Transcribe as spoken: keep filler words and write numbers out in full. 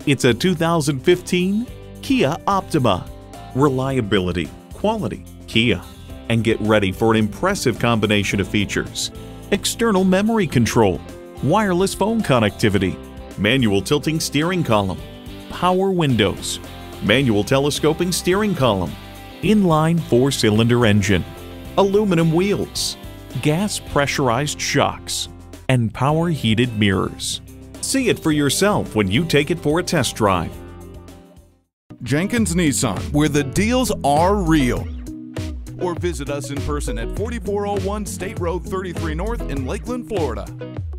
It's a two thousand fifteen Kia Optima. Reliability, quality, Kia. And get ready for an impressive combination of features: external memory control, wireless phone connectivity, manual tilting steering column, power windows, manual telescoping steering column, inline four-cylinder engine, aluminum wheels, gas pressurized shocks, and power heated mirrors. See it for yourself when you take it for a test drive. Jenkins Nissan, where the deals are real. Or visit us in person at forty-four oh one State Road thirty-three North in Lakeland, Florida.